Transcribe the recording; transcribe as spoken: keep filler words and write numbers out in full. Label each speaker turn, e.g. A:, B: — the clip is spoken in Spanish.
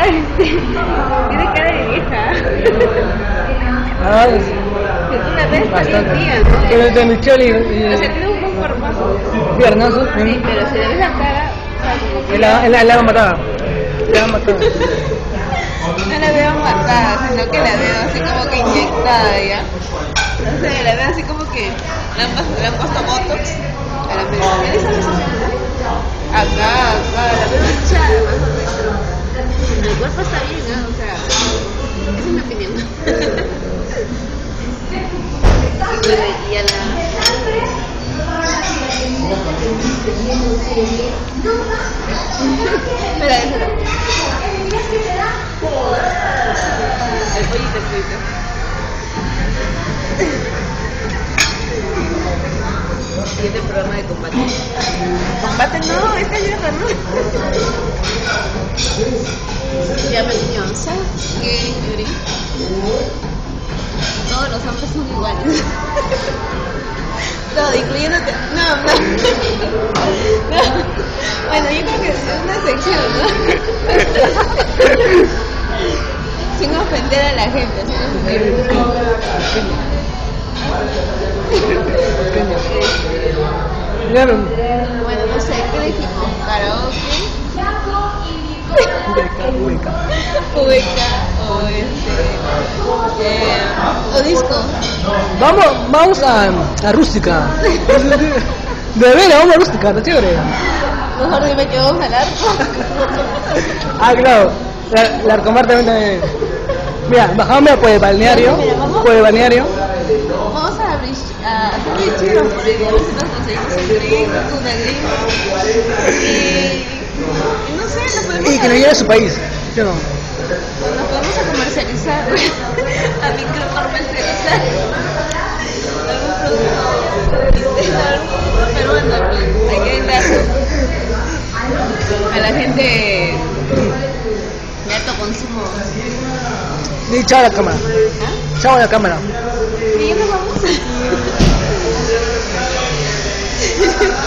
A: Ay, sí. Tiene cara de vieja.
B: Ah, es
A: Que tú la ves está bien
B: bastante.
A: tía, ¿no?
B: Pero el de Michelle y,
A: O sea, tiene un buen cuerpazo.
B: y Hernández,
A: Sí, pero si le ves la cara, o sea, como que
B: él la, él la, él la va a matar. La va a matar.
A: no la veo matada, sino que la veo así como que inyectada ya. No sé, la veo así como que le han, pas- le han puesto botox a la americana. ¿Esa no se llama? Acá, acá, la veo hinchada más o menos. El cuerpo está bien, ¿no? O sea, esa es mi opinión. Y bueno, y a la... Espera, espera. El pollito frito. Siguiente programa de combate. Combate no, esta es guerra, ¿no? Ya me enseñó, ¿sabes qué, Yuri? Todos los hombres son iguales. Todo, incluyéndote. No, no. No. Bueno, yo creo que es una sección, ¿no? Sin ofender a la gente, sin ofender.
B: Claro.
A: Bueno, no sé, ¿qué dijimos? Karaoke, ubeca o este eh, o disco.
B: Vamos, vamos a, a rústica. De veras, vamos a rústica, está chévere.
A: Mejor dime que vamos al arco.
B: Ah, claro. La, la Arcomar también también. Mira, bajamos por el balneario. Por el balneario.
A: Vamos a abrir a hacer bicheros por ahí, a ver si nos conseguimos un drink, una drink. Y, y no sé, nos podemos
B: Y que nos lleve a su país. ¿Sí o no?
A: nos podemos a comercializar, a micro comercializar algún producto, algún producto peruano, pues, aquí en Lazo. A la gente de alto consumo.
B: Di chao a la cámara.
A: ¿Ah?
B: Chao a la cámara.
A: Y ya nos vamos.